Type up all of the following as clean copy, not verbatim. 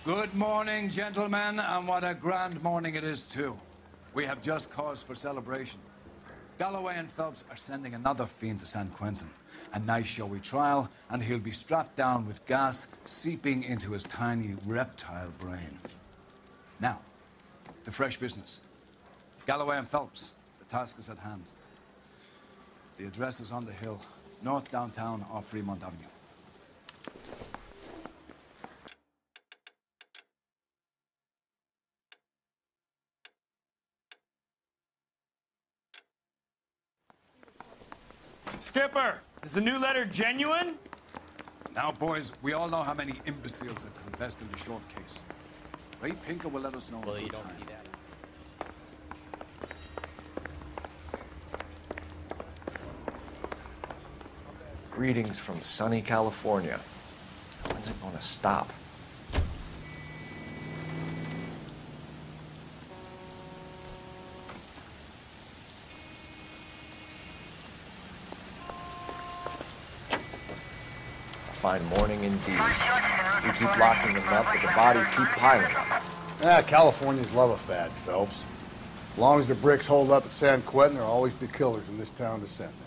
Good morning, gentlemen, and what a grand morning it is, too. We have just cause for celebration. Galloway and Phelps are sending another fiend to San Quentin. A nice showy trial, and he'll be strapped down with gas seeping into his tiny reptile brain. Now, to fresh business. Galloway and Phelps, the task is at hand. The address is on the hill, north downtown off Fremont Avenue. Skipper, is the new letter genuine? Now, boys, we all know how many imbeciles have confessed in the short case. Ray Pinker will let us know. Well, you don't see that. Greetings from sunny California. When's it going to stop? A fine morning indeed. We keep locking them up, but the bodies keep piling up. Yeah, Californians love a fad, Phelps. As long as the bricks hold up at San Quentin, there'll always be killers in this town to send there.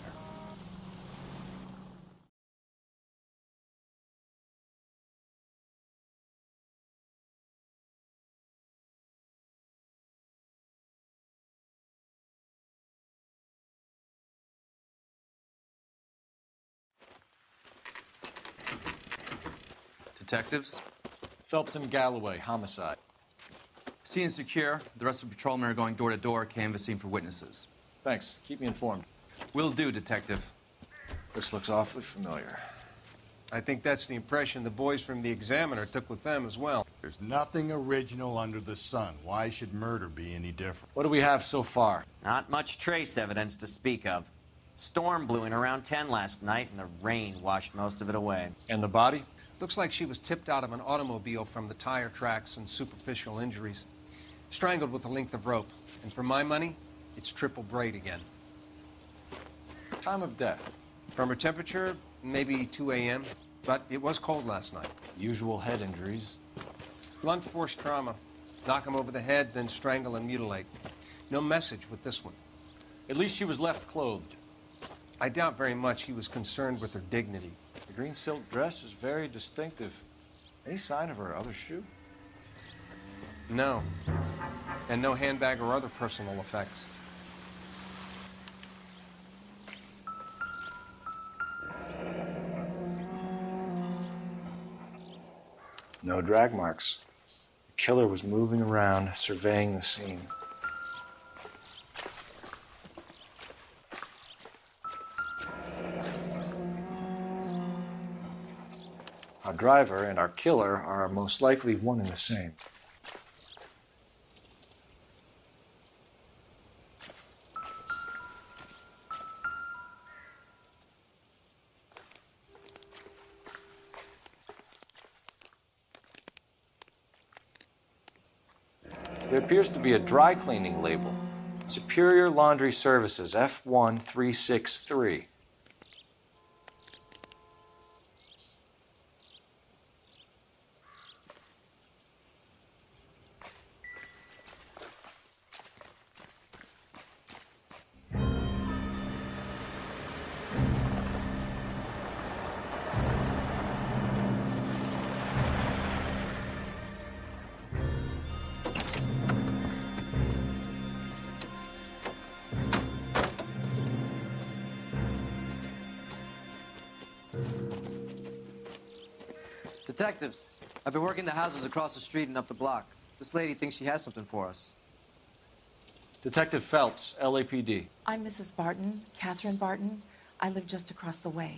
Detectives? Phelps and Galloway, homicide. Scene is secure. The rest of the patrolmen are going door to door, canvassing for witnesses. Thanks. Keep me informed. Will do, Detective. This looks awfully familiar. I think that's the impression the boys from the Examiner took with them as well. There's nothing original under the sun. Why should murder be any different? What do we have so far? Not much trace evidence to speak of. Storm blew in around 10 last night, and the rain washed most of it away. And the body? Looks like she was tipped out of an automobile from the tire tracks and superficial injuries. Strangled with a length of rope. And for my money, it's triple braid again. Time of death? From her temperature, maybe 2 a.m., but it was cold last night. Usual head injuries. Blunt force trauma. Knock him over the head, then strangle and mutilate. No message with this one. At least she was left clothed. I doubt very much he was concerned with her dignity. The green silk dress is very distinctive. Any sign of her other shoe? No. And no handbag or other personal effects. No drag marks. The killer was moving around, surveying the scene. Our driver and our killer are most likely one and the same. There appears to be a dry cleaning label. Superior Laundry Services, F1363. Detectives, I've been working the houses across the street and up the block. This lady thinks she has something for us. Detective Phelps, LAPD. I'm Mrs. Barton, Catherine Barton. I live just across the way.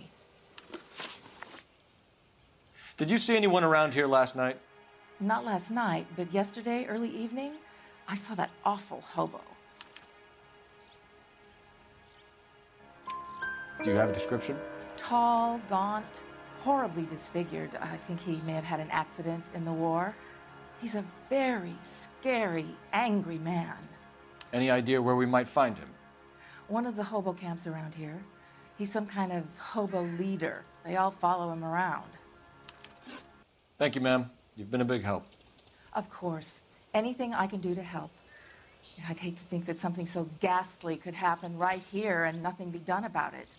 Did you see anyone around here last night? Not last night, but yesterday, early evening, I saw that awful hobo. Do you have a description? Tall, gaunt, horribly disfigured. I think he may have had an accident in the war. He's a very scary, angry man. Any idea where we might find him? One of the hobo camps around here. He's some kind of hobo leader. They all follow him around. Thank you, ma'am. You've been a big help. Of course. Anything I can do to help. I'd hate to think that something so ghastly could happen right here and nothing be done about it.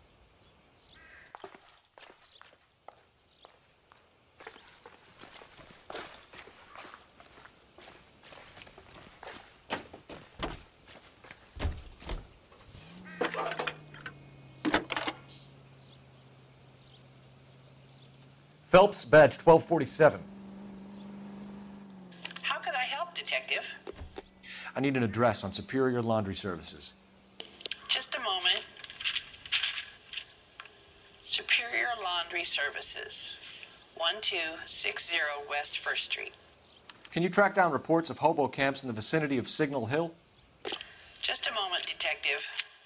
Phelps, badge 1247. How can I help, Detective? I need an address on Superior Laundry Services. Just a moment. Superior Laundry Services, 1260 West 1st Street. Can you track down reports of hobo camps in the vicinity of Signal Hill? Just a moment, Detective.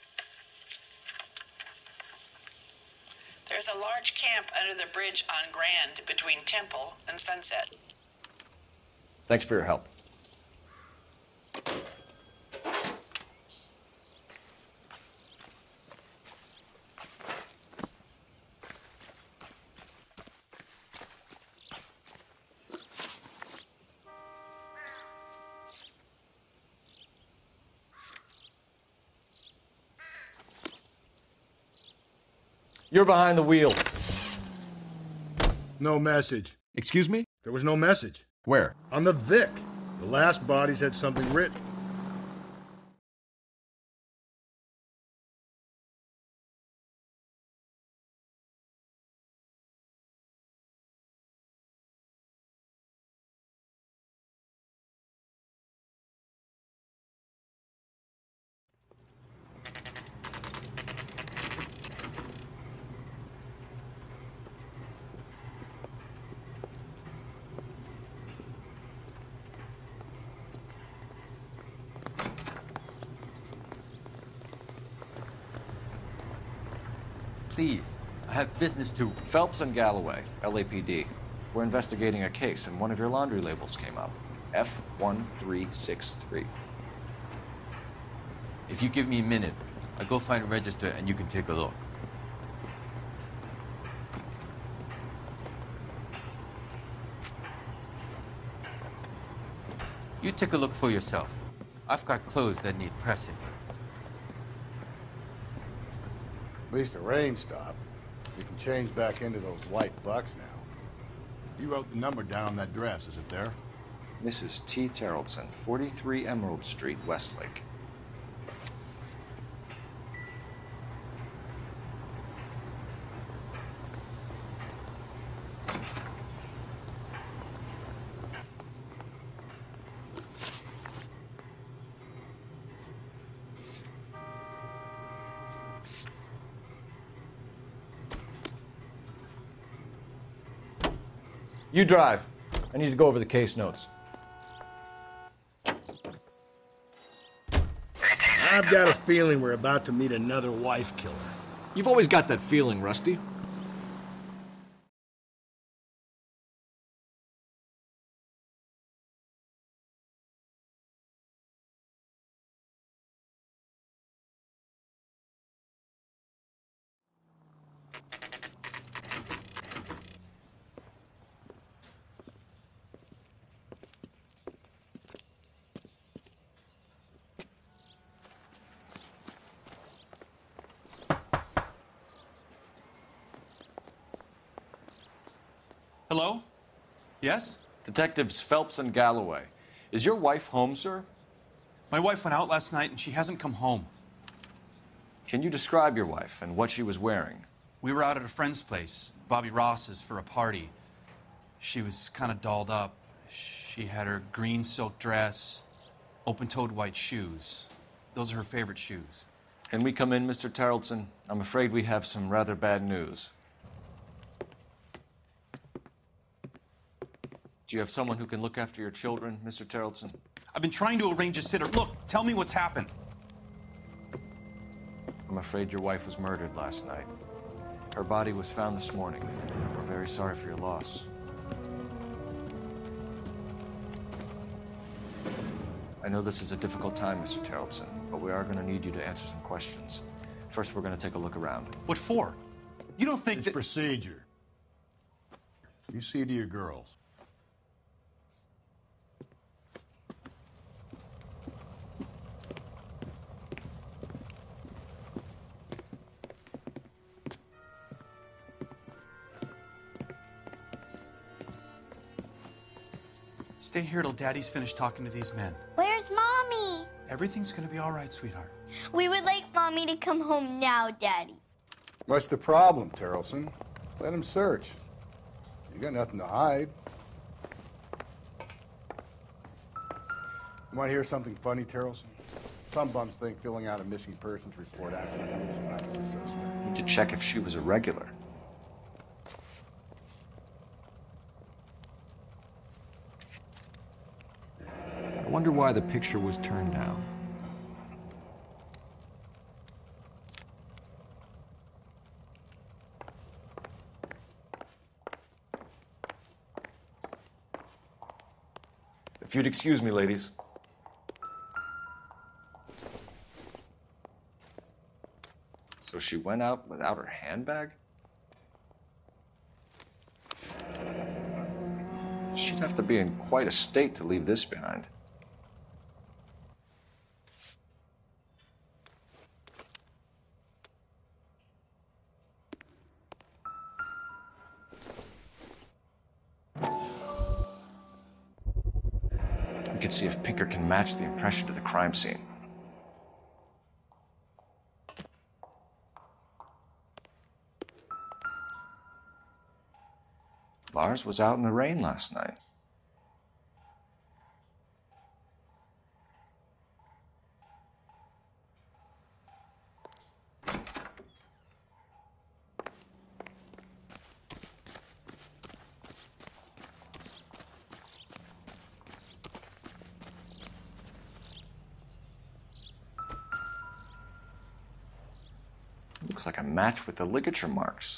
There's a large camp under the bridge on Grand between Temple and Sunset. Thanks for your help. You're behind the wheel. No message. Excuse me? There was no message. Where? On the Vic. The last bodies had something written. Please, I have business to... Phelps and Galloway, LAPD. We're investigating a case, and one of your laundry labels came up. F1363. If you give me a minute, I'll go find a register and you can take a look. You take a look for yourself. I've got clothes that need pressing. At least the rain stopped. You can change back into those white bucks now. You wrote the number down on that dress, is it there? Mrs. T. Terrellson, 43 Emerald Street, Westlake. You drive. I need to go over the case notes. I've got a feeling we're about to meet another wife killer. You've always got that feeling, Rusty. Hello? Yes? Detectives Phelps and Galloway. Is your wife home, sir? My wife went out last night and she hasn't come home. Can you describe your wife and what she was wearing? We were out at a friend's place, Bobby Ross's, for a party. She was kind of dolled up. She had her green silk dress, open-toed white shoes. Those are her favorite shoes. Can we come in, Mr. Terrellson? I'm afraid we have some rather bad news. Do you have someone who can look after your children, Mr. Terrellson? I've been trying to arrange a sitter. Look, tell me what's happened. I'm afraid your wife was murdered last night. Her body was found this morning. We're very sorry for your loss. I know this is a difficult time, Mr. Terrellson, but we are going to need you to answer some questions. First, we're going to take a look around. What for? You don't think It's that... procedure. You see to your girls. Stay here till Daddy's finished talking to these men. Where's Mommy? Everything's gonna be all right, sweetheart. We would like Mommy to come home now, Daddy. What's the problem, Terrelson? Let him search. You got nothing to hide. You want to hear something funny, Terrelson? Some bums think filling out a missing persons report accidentally describes the suspect. Need to check if she was a regular. I wonder why the picture was turned down. If you'd excuse me, ladies. So she went out without her handbag? She'd have to be in quite a state to leave this behind. We can see if Pinker can match the impression to the crime scene. Lars was out in the rain last night. Looks like a match with the ligature marks.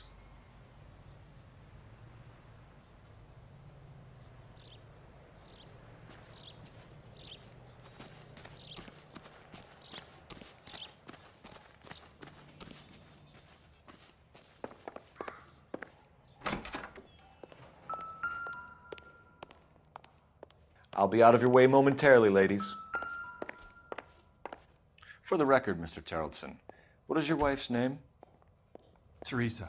I'll be out of your way momentarily, ladies. For the record, Mr. Terrelson, what is your wife's name? Teresa.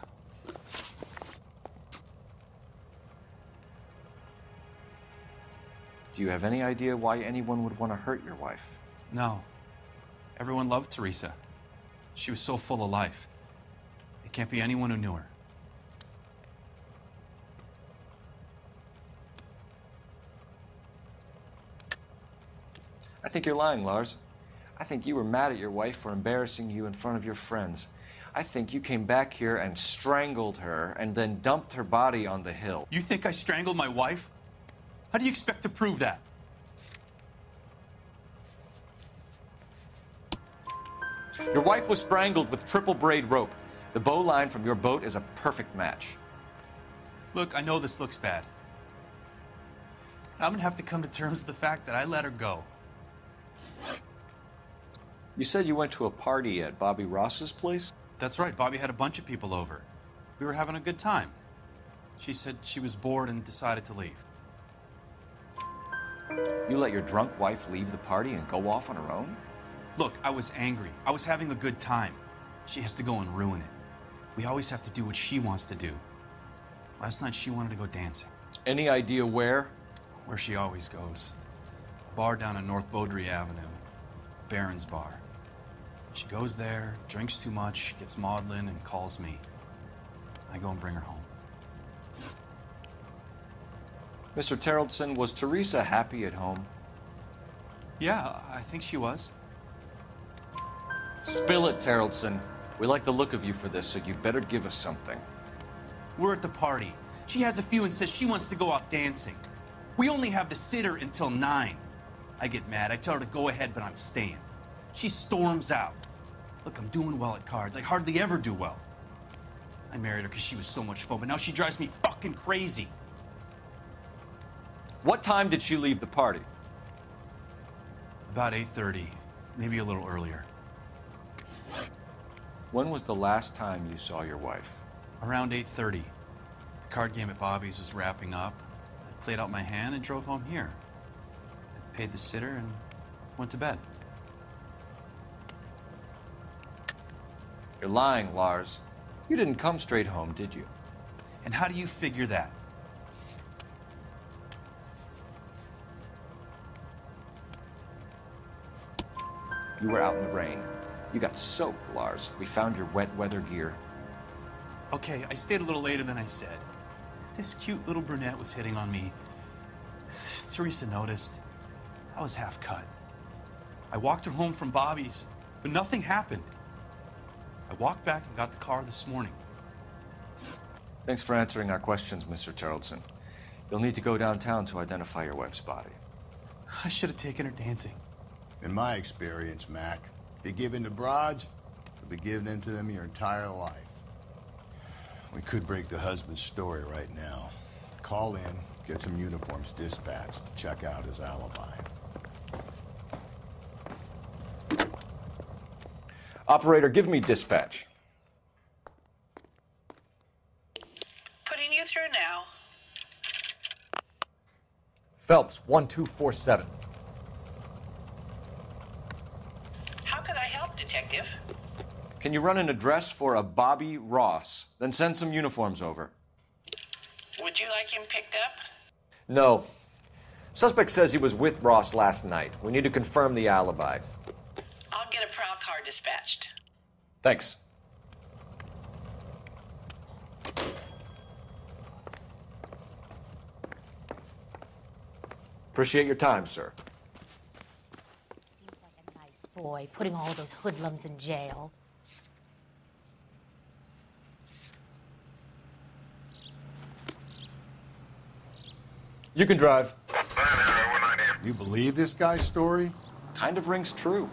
Do you have any idea why anyone would want to hurt your wife? No. Everyone loved Teresa. She was so full of life. It can't be anyone who knew her. I think you're lying, Lars. I think you were mad at your wife for embarrassing you in front of your friends. I think you came back here and strangled her and then dumped her body on the hill. You think I strangled my wife? How do you expect to prove that? Your wife was strangled with triple braid rope. The bow line from your boat is a perfect match. Look, I know this looks bad. I'm gonna have to come to terms with the fact that I let her go. You said you went to a party at Bobby Ross's place? That's right. Bobby had a bunch of people over. We were having a good time. She said she was bored and decided to leave. You let your drunk wife leave the party and go off on her own? Look, I was angry. I was having a good time. She has to go and ruin it. We always have to do what she wants to do. Last night, she wanted to go dancing. Any idea where? Where she always goes. A bar down on North Beaudry Avenue. Baron's Bar. She goes there, drinks too much, gets maudlin, and calls me. I go and bring her home. Mr. Terrelson, was Teresa happy at home? Yeah, I think she was. Spill it, Terrelson. We like the look of you for this, so you better give us something. We're at the party. She has a few and says she wants to go out dancing. We only have the sitter until 9. I get mad. I tell her to go ahead, but I'm staying. She storms out. Look, I'm doing well at cards. I hardly ever do well. I married her because she was so much fun, but now she drives me fucking crazy. What time did she leave the party? About 8:30, maybe a little earlier. When was the last time you saw your wife? Around 8:30. The card game at Bobby's was wrapping up. I played out my hand and drove home here. I paid the sitter and went to bed. You're lying, Lars. You didn't come straight home, did you? And how do you figure that? You were out in the rain. You got soaked, Lars. We found your wet weather gear. Okay, I stayed a little later than I said. This cute little brunette was hitting on me. Teresa noticed. I was half cut. I walked her home from Bobby's, but nothing happened. I walked back and got the car this morning. Thanks for answering our questions, Mr. Tarleton. You'll need to go downtown to identify your wife's body. I should have taken her dancing. In my experience, Mac, if you give in to broads, you'll be giving in to them your entire life. We could break the husband's story right now. Call in, get some uniforms dispatched, check out his alibi. Operator, give me dispatch. Putting you through now. Phelps, 1247. How could I help, Detective? Can you run an address for a Bobby Ross? Then send some uniforms over. Would you like him picked up? No. Suspect says he was with Ross last night. We need to confirm the alibi. I'll get a prowl car dispatched. Thanks. Appreciate your time, sir. Seems like a nice boy, putting all those hoodlums in jail. You can drive. You believe this guy's story? Kind of rings true.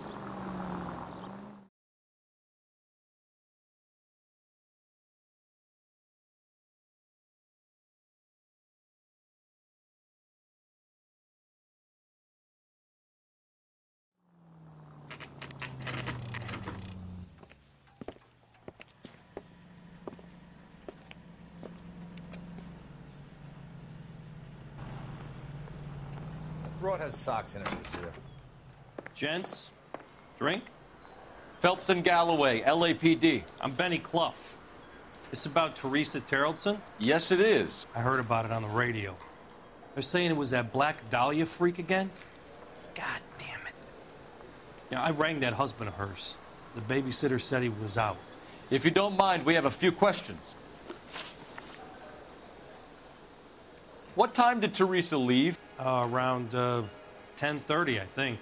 Broad has socks in it this year. Gents, drink? Phelps and Galloway, LAPD. I'm Benny Clough. This about Teresa Tarleton? Yes, it is. I heard about it on the radio. They're saying it was that Black Dahlia freak again? God damn it. Yeah, I rang that husband of hers. The babysitter said he was out. If you don't mind, we have a few questions. What time did Teresa leave? Around 10:30, I think.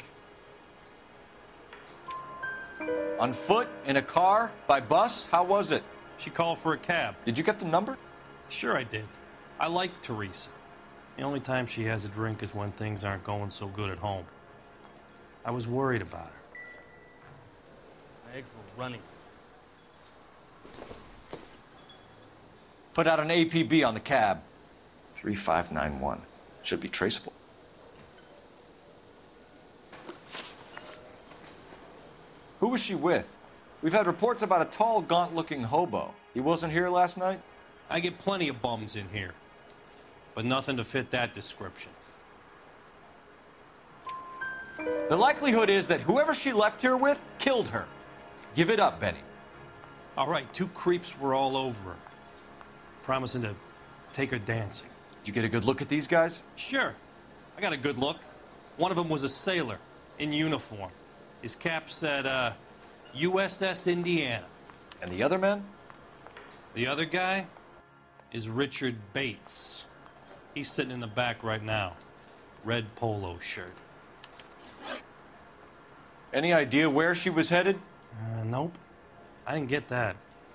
On foot? In a car? By bus? How was it? She called for a cab. Did you get the number? Sure I did. I like Teresa. The only time she has a drink is when things aren't going so good at home. I was worried about her. My eggs were running. Put out an APB on the cab. 3591. Should be traceable. Who was she with? We've had reports about a tall, gaunt-looking hobo. He wasn't here last night? I get plenty of bums in here, but nothing to fit that description. The likelihood is that whoever she left here with killed her. Give it up, Benny. All right, 2 creeps were all over her, promising to take her dancing. You get a good look at these guys? Sure. I got a good look. One of them was a sailor in uniform. His cap said, USS Indiana. And the other man? The other guy is Richard Bates. He's sitting in the back right now. Red polo shirt. Any idea where she was headed? Nope. I didn't get that.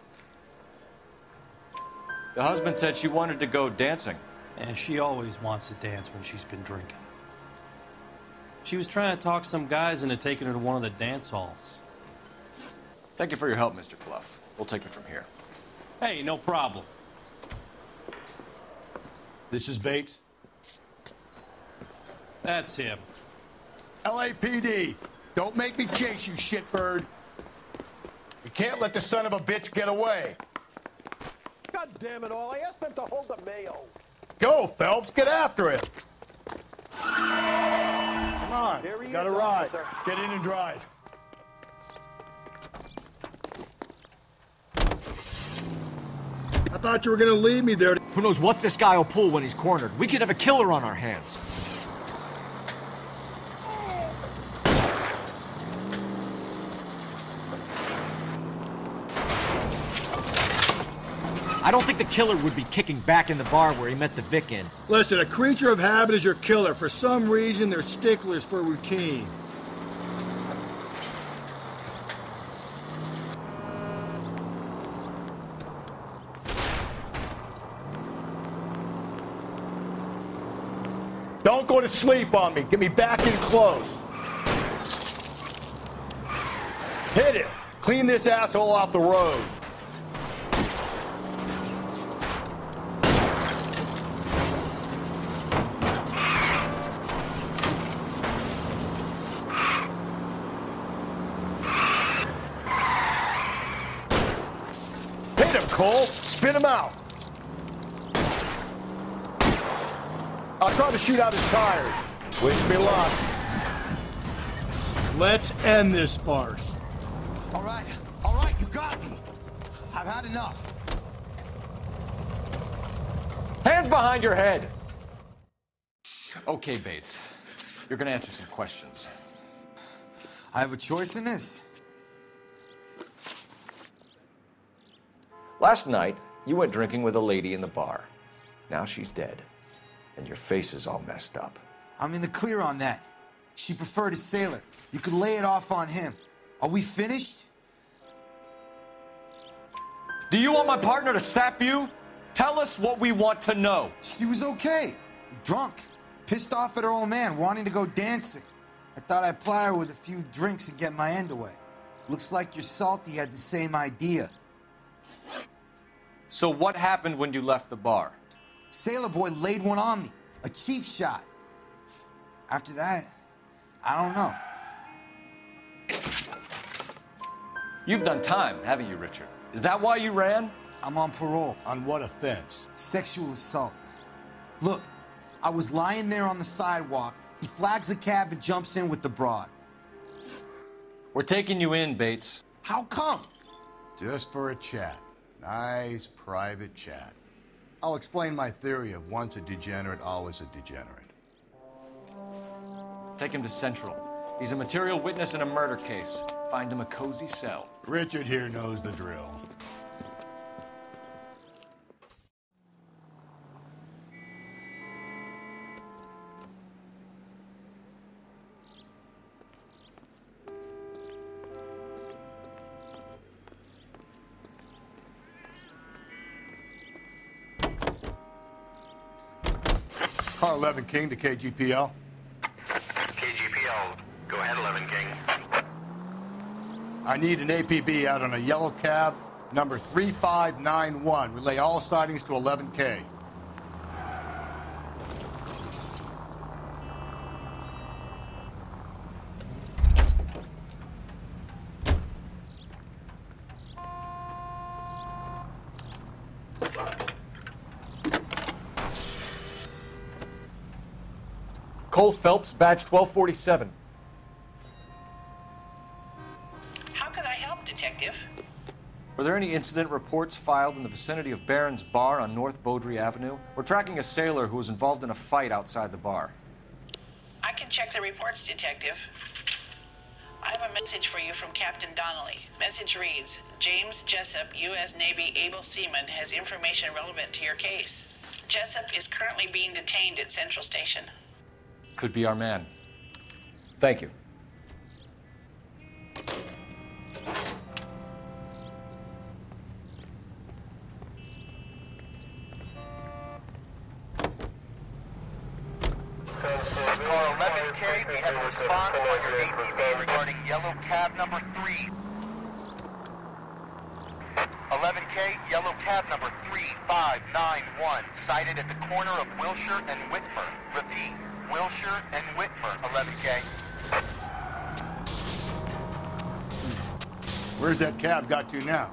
The husband said she wanted to go dancing. Yeah, she always wants to dance when she's been drinking. She was trying to talk some guys into taking her to one of the dance halls. Thank you for your help, Mr. Clough. We'll take it from here. Hey, no problem. This is Bates? That's him. LAPD, don't make me chase you, shitbird. You can't let the son of a bitch get away. God damn it all, I asked them to hold the mail. Go, Phelps, get after it. Come on, He got a is, ride. officer. Get in and drive. I thought you were gonna leave me there. Who knows what this guy will pull when he's cornered? We could have a killer on our hands. I don't think the killer would be kicking back in the bar where he met the Vic in. Listen, a creature of habit is your killer. For some reason, they're sticklers for routine. Don't go to sleep on me. Get me back in close. Hit it. Clean this asshole off the road. Hit him, Cole. Spin him out. I'll try to shoot out his tires. Wish me luck. Let's end this farce. All right, you got me. I've had enough. Hands behind your head! Okay, Bates. You're gonna answer some questions. I have a choice in this. Last night, you went drinking with a lady in the bar. Now she's dead. And your face is all messed up. I'm in the clear on that. She preferred a sailor. You could lay it off on him. Are we finished? Do you want my partner to sap you? Tell us what we want to know. She was okay. Drunk. Pissed off at her old man, wanting to go dancing. I thought I'd ply her with a few drinks and get my end away. Looks like your Salty had the same idea. So what happened when you left the bar? Sailor boy laid one on me. A cheap shot. After that, I don't know. You've done time, haven't you, Richard? Is that why you ran? I'm on parole. On what offense? Sexual assault. Look, I was lying there on the sidewalk. He flags a cab and jumps in with the broad. We're taking you in, Bates. How come? Just for a chat. Nice private chat. I'll explain my theory of once a degenerate, always a degenerate. Take him to Central. He's a material witness in a murder case. Find him a cozy cell. Richard here knows the drill. Car 11 King to KGPL. KGPL, go ahead, 11 King. I need an APB out on a yellow cab, number 3591. Relay all sightings to 11K. Cole Phelps, badge 1247. How can I help, Detective? Were there any incident reports filed in the vicinity of Barron's Bar on North Beaudry Avenue? We're tracking a sailor who was involved in a fight outside the bar. I can check the reports, Detective. I have a message for you from Captain Donnelly. Message reads, James Jessup, U.S. Navy able seaman, has information relevant to your case. Jessup is currently being detained at Central Station. Could be our man. Thank you. Car 11K, we have a response on your APB regarding yellow cab number 3. 11K, yellow cab number 3591, sighted at the corner of Wilshire and Whitmer. Repeat, Wilshire and Whitmer, 11K. Where's that cab got to now?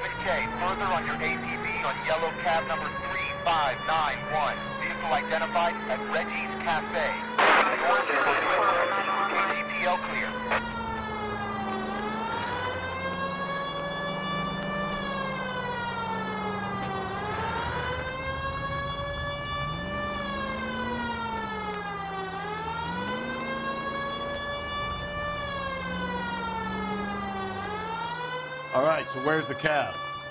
11K, further on your APB on yellow cab number 3591. Vehicle identified at Reggie's Cafe. North of Whitmer. KGPL clear. All right, so where's the cab?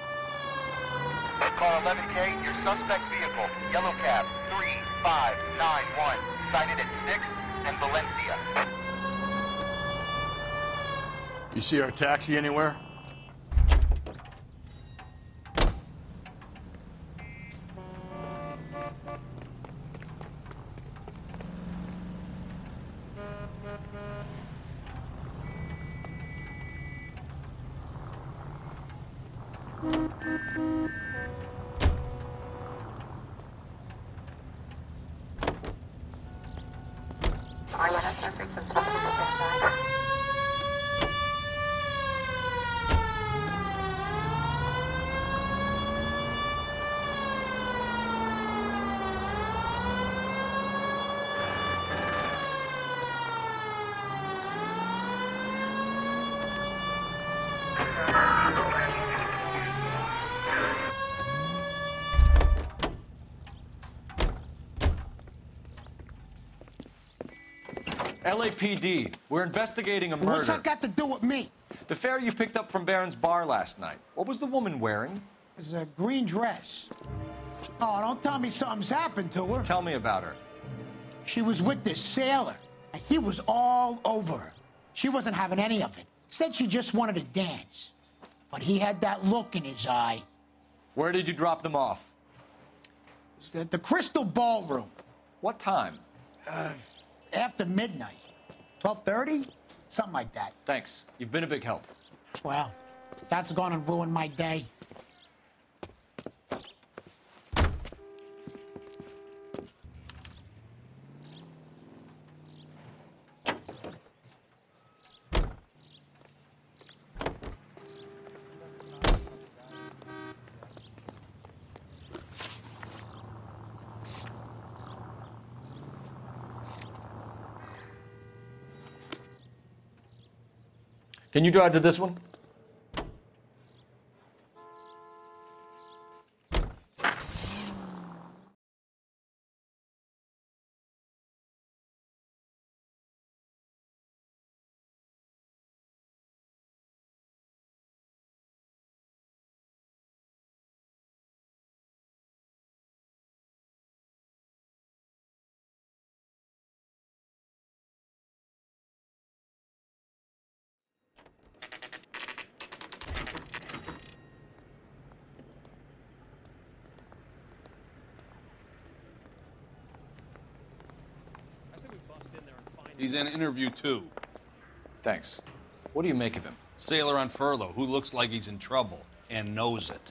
Car 11K, your suspect vehicle, yellow cab 3591, sighted at 6th and Valencia. You see our taxi anywhere? LAPD, we're investigating a murder. What's that got to do with me? The fare you picked up from Barron's bar last night. What was the woman wearing? It was a green dress. Oh, don't tell me something's happened to her. Tell me about her. She was with this sailor, and he was all over her. She wasn't having any of it. Said she just wanted to dance. But he had that look in his eye. Where did you drop them off? It's at the Crystal Ballroom. What time? After midnight. 12:30? Something like that. Thanks. You've been a big help. Well, that's gonna ruin my day. Can you drive to this one? He's in interview 2. Thanks. What do you make of him? Sailor on furlough who looks like he's in trouble and knows it.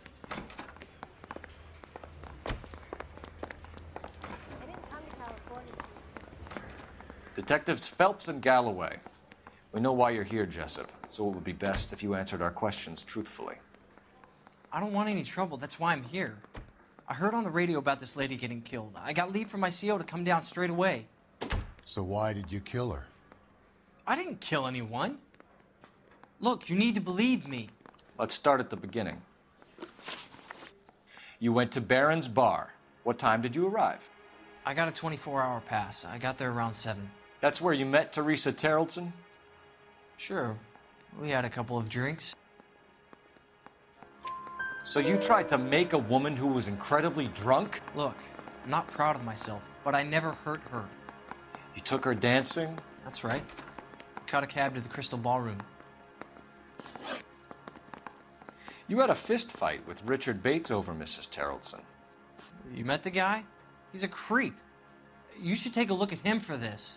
Detectives Phelps and Galloway. We know why you're here, Jessup, so it would be best if you answered our questions truthfully. I don't want any trouble. That's why I'm here. I heard on the radio about this lady getting killed. I got leave from my CO to come down straight away. So why did you kill her? I didn't kill anyone. Look, you need to believe me. Let's start at the beginning. You went to Barron's bar. What time did you arrive? I got a 24-hour pass. I got there around 7. That's where you met Teresa Terrellson? Sure. We had a couple of drinks. So you tried to make a woman who was incredibly drunk? Look, I'm not proud of myself, but I never hurt her. You took her dancing? That's right. Caught a cab to the Crystal Ballroom. You had a fist fight with Richard Bates over Mrs. Terrellson. You met the guy? He's a creep. You should take a look at him for this.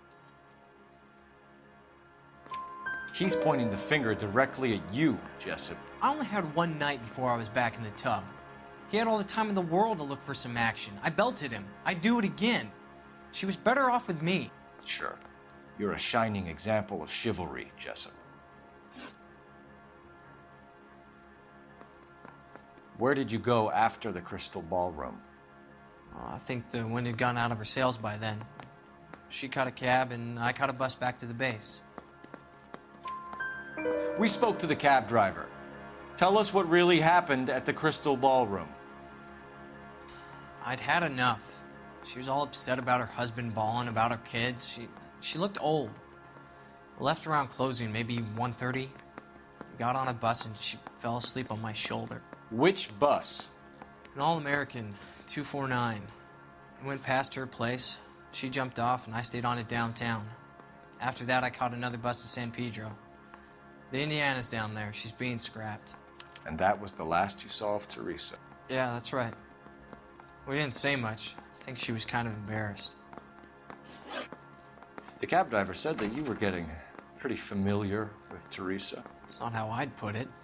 He's pointing the finger directly at you, Jessup. I only had one night before I was back in the tub. He had all the time in the world to look for some action. I belted him. I'd do it again. She was better off with me. Sure. You're a shining example of chivalry, Jessup. Where did you go after the Crystal Ballroom? I think the wind had gone out of her sails by then. She caught a cab, and I caught a bus back to the base. We spoke to the cab driver. Tell us what really happened at the Crystal Ballroom. I'd had enough. She was all upset about her husband bawling about her kids. She looked old. Left around closing, maybe 1:30. Got on a bus and she fell asleep on my shoulder. Which bus? An All-American 249. I went past her place. She jumped off and I stayed on it downtown. After that, I caught another bus to San Pedro. The Indiana's down there. She's being scrapped. And that was the last you saw of Teresa? Yeah, that's right. We didn't say much. I think she was kind of embarrassed. The cab driver said that you were getting pretty familiar with Teresa. That's not how I'd put it.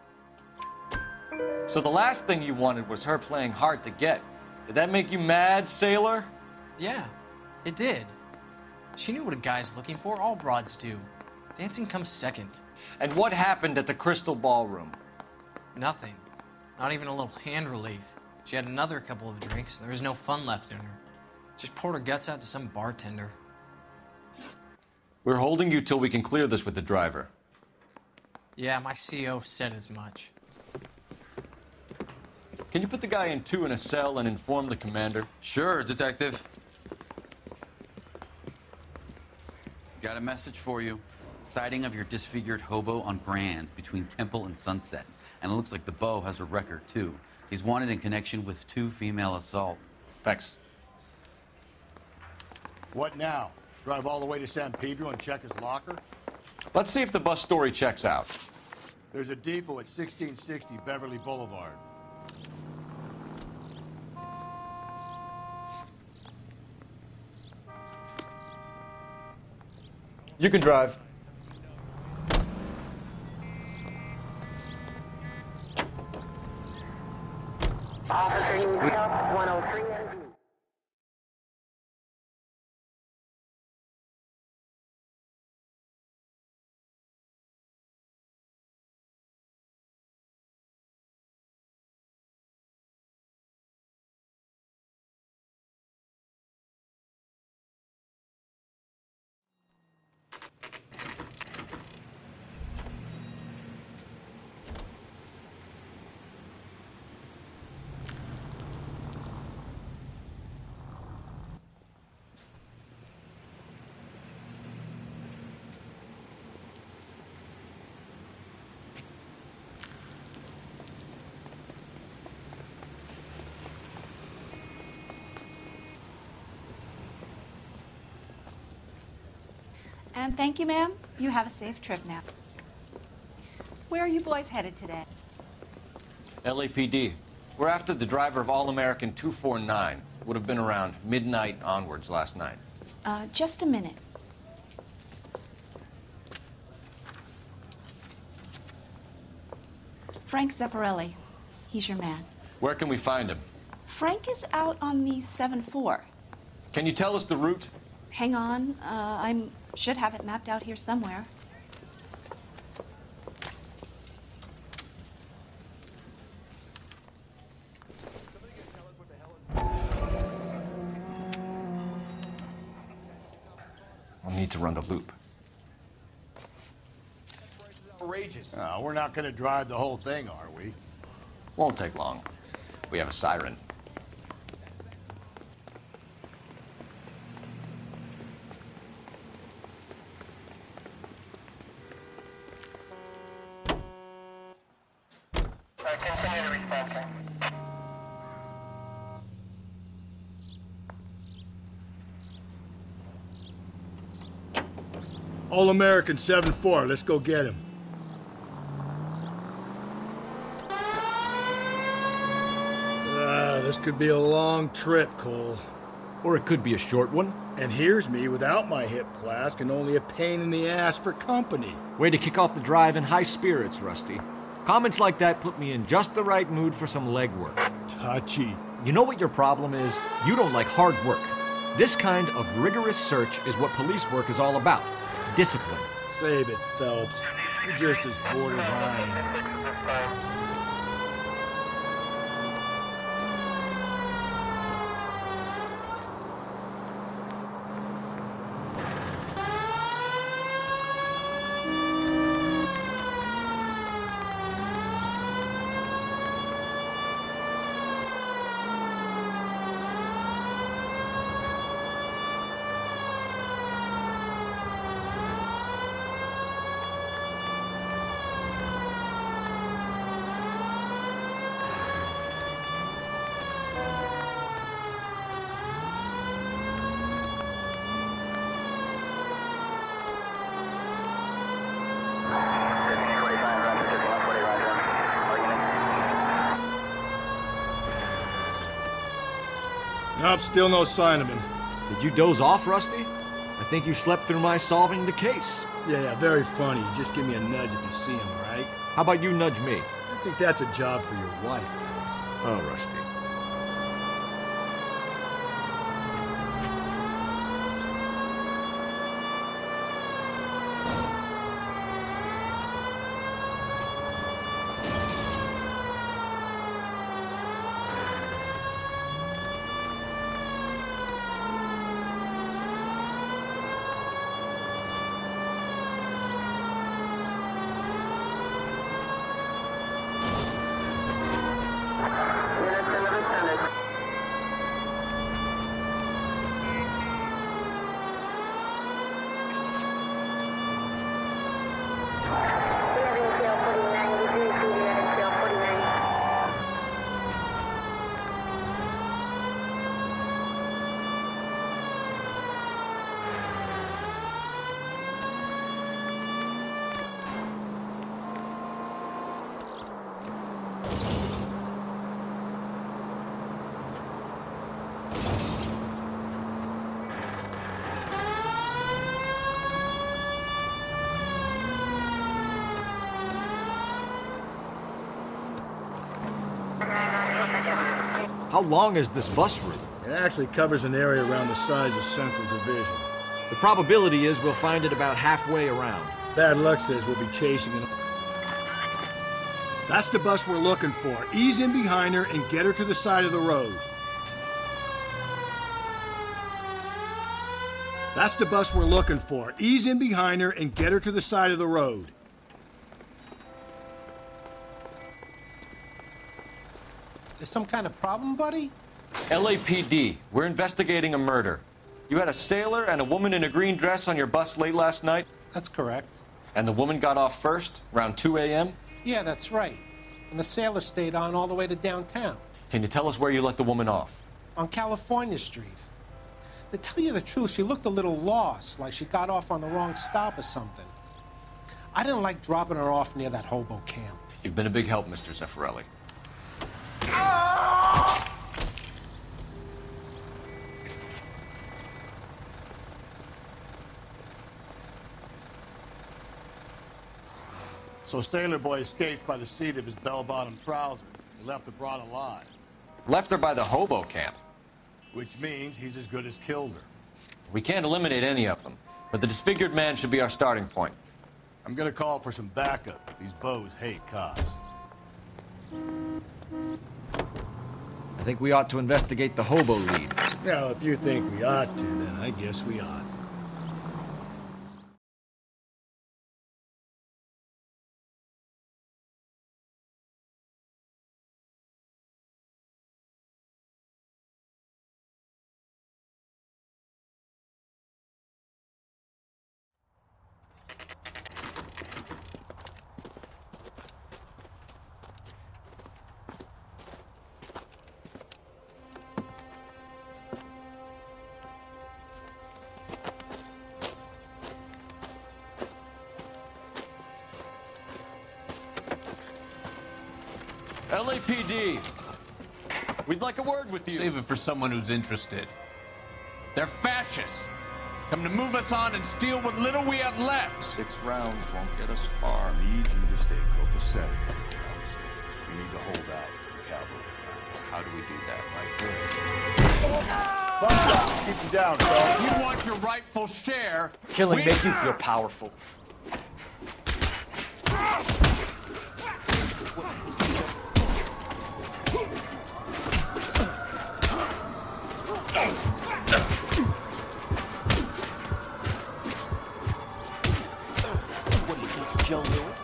So the last thing you wanted was her playing hard to get. Did that make you mad, sailor? Yeah, it did. She knew what a guy's looking for. All broads do. Dancing comes second. And what happened at the Crystal Ballroom? Nothing. Not even a little hand relief. She had another couple of drinks. There was no fun left in her. Just poured her guts out to some bartender. We're holding you till we can clear this with the driver. Yeah, my CO said as much. Can you put the guy in two in a cell and inform the commander? Sure, Detective. Got a message for you. Sighting of your disfigured hobo on Grand between Temple and Sunset. And it looks like the Beau has a record, too. He's wanted in connection with 2 female assault. Thanks. What now? Drive all the way to San Pedro and check his locker? Let's see if the bus story checks out. There's a depot at 1660 Beverly Boulevard. You can drive. Officer needs help, 103 NV. And thank you, ma'am. You have a safe trip now. Where are you boys headed today? LAPD. We're after the driver of All-American 249. Would have been around midnight onwards last night. Just a minute. Frank Zeffirelli. He's your man. Where can we find him? Frank is out on the 7-4. Can you tell us the route? Hang on. I should have it mapped out here somewhere. I'll need to run the loop. Outrageous. No, we're not going to drive the whole thing, are we? Won't take long. We have a siren. Continue to response time. All-American 7-4. Let's go get him. This could be a long trip, Cole. Or it could be a short one. And here's me without my hip flask and only a pain in the ass for company. Way to kick off the drive in high spirits, Rusty. Comments like that put me in just the right mood for some legwork. Touchy. You know what your problem is? You don't like hard work. This kind of rigorous search is what police work is all about. Discipline. Save it, Phelps. You're just as bored as I am. Nope, still no sign of him. Did you doze off, Rusty? I think you slept through my solving the case. Yeah, very funny. Just give me a nudge if you see him, all right? How about you nudge me? I think that's a job for your wife. Oh, Rusty. How long is this bus route? It actually covers an area around the size of Central Division. The probability is we'll find it about halfway around. Bad luck says we'll be chasing it. That's the bus we're looking for. Ease in behind her and get her to the side of the road. That's the bus we're looking for. Ease in behind her and get her to the side of the road. There's some kind of problem, buddy? LAPD, we're investigating a murder. You had a sailor and a woman in a green dress on your bus late last night? That's correct. And the woman got off first, around 2 a.m.? Yeah, that's right. And the sailor stayed on all the way to downtown. Can you tell us where you let the woman off? On California Street. To tell you the truth, she looked a little lost, like she got off on the wrong stop or something. I didn't like dropping her off near that hobo camp. You've been a big help, Mr. Zeffirelli. So Sailor Boy escaped by the seat of his bell-bottom trousers. He left the broad alive. Left her by the hobo camp. Which means he's as good as killed her. We can't eliminate any of them, but the disfigured man should be our starting point. I'm gonna call for some backup. These bows hate cops. I think we ought to investigate the hobo lead. Well, if you think we ought to, then I guess we ought. LAPD, we'd like a word with you. Save it for someone who's interested. They're fascists. Come to move us on and steal what little we have left. 6 rounds won't get us far. I need you to stay copacetic, Phelps. You need to hold out to the cavalry round. How do we do that? Like this. Keep you down, Phelps. If you want your rightful share, Killing make you feel powerful. Joe Lewis.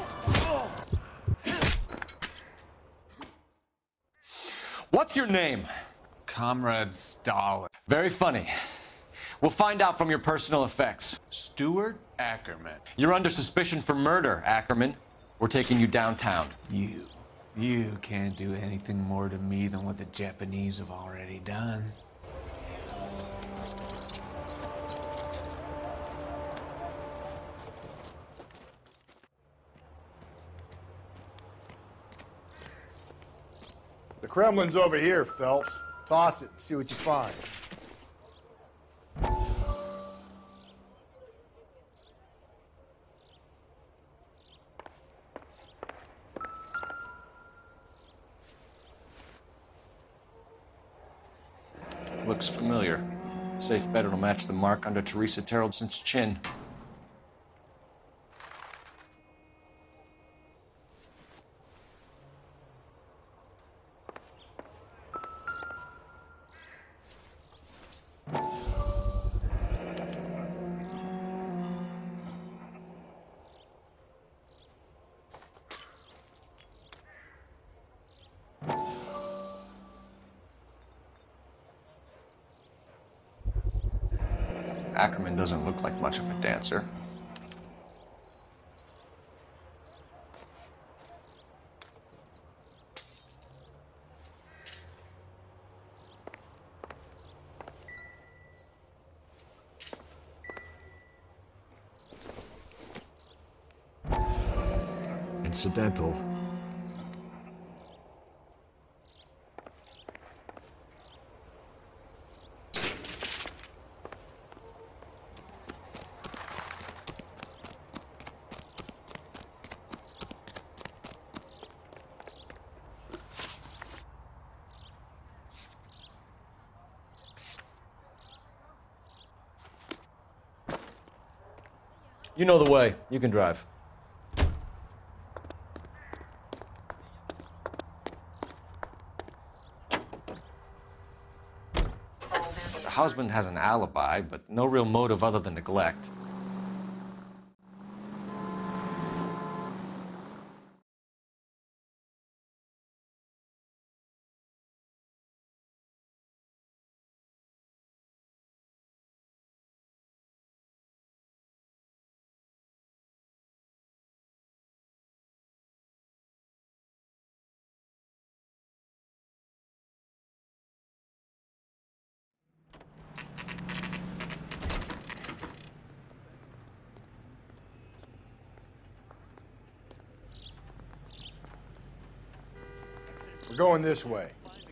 What's your name? Comrade Stalin. Very funny. We'll find out from your personal effects. Stuart Ackerman. You're under suspicion for murder, Ackerman. We're taking you downtown. You can't do anything more to me than what the Japanese have already done. The Kremlin's over here, Phelps. Toss it and see what you find. Looks familiar. Safe bet it'll match the mark under Teresa Terreldson's chin. Ackerman doesn't look like much of a dancer. Incidental. You know the way. You can drive. The husband has an alibi, but no real motive other than neglect. We're going this way.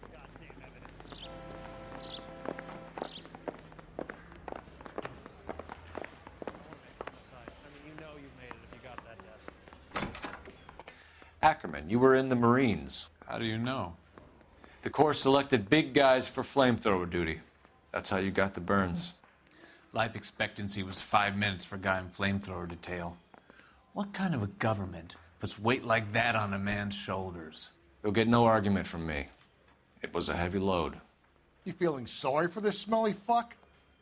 Ackerman, you were in the Marines. How do you know? The Corps selected big guys for flamethrower duty. That's how you got the burns. Life expectancy was 5 minutes for a guy in flamethrower detail. What kind of a government puts weight like that on a man's shoulders? You'll get no argument from me. It was a heavy load. You feeling sorry for this smelly fuck?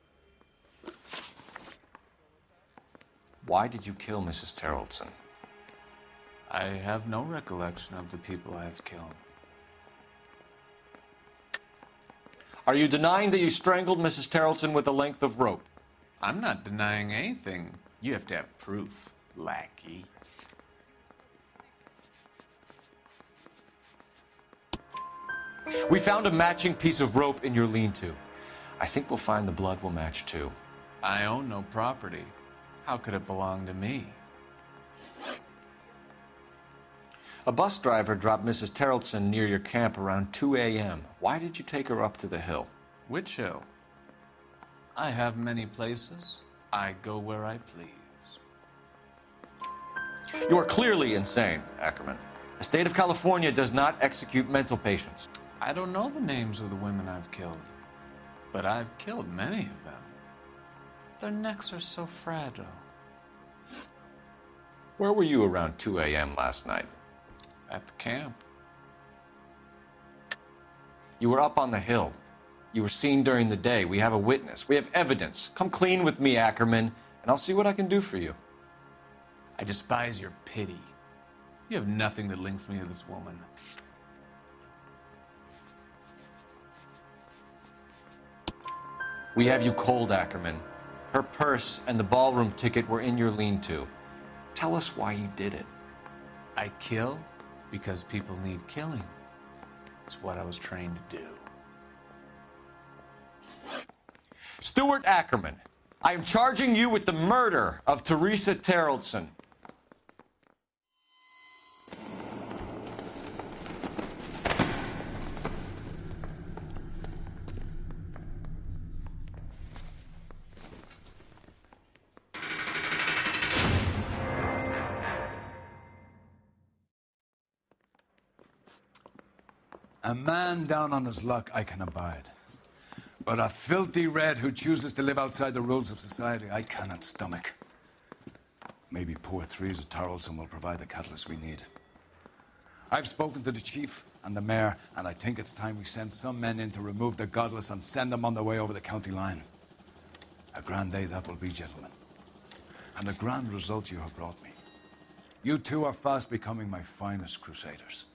Why did you kill Mrs. Terreldson? I have no recollection of the people I have killed. Are you denying that you strangled Mrs. Terreldson with a length of rope? I'm not denying anything. You have to have proof, lackey. We found a matching piece of rope in your lean-to. I think we'll find the blood will match too. I own no property. How could it belong to me? A bus driver dropped Mrs. Terreldson near your camp around 2 a.m. Why did you take her up to the hill? Which hill? I have many places. I go where I please. You are clearly insane, Ackerman. The state of California does not execute mental patients. I don't know the names of the women I've killed, but I've killed many of them. Their necks are so fragile. Where were you around 2 a.m. last night? At the camp. You were up on the hill. You were seen during the day. We have a witness. We have evidence. Come clean with me, Ackerman, and I'll see what I can do for you. I despise your pity. You have nothing that links me to this woman. We have you cold, Ackerman. Her purse and the ballroom ticket were in your lean-to. Tell us why you did it. I kill because people need killing. It's what I was trained to do. Stuart Ackerman, I am charging you with the murder of Teresa Terreldson. A man down on his luck I can abide. But a filthy red who chooses to live outside the rules of society, I cannot stomach. Maybe poor Threes of Tarleton will provide the catalyst we need. I've spoken to the chief and the mayor, and I think it's time we send some men in to remove the godless and send them on their way over the county line. A grand day that will be, gentlemen. And a grand result you have brought me. You two are fast becoming my finest crusaders.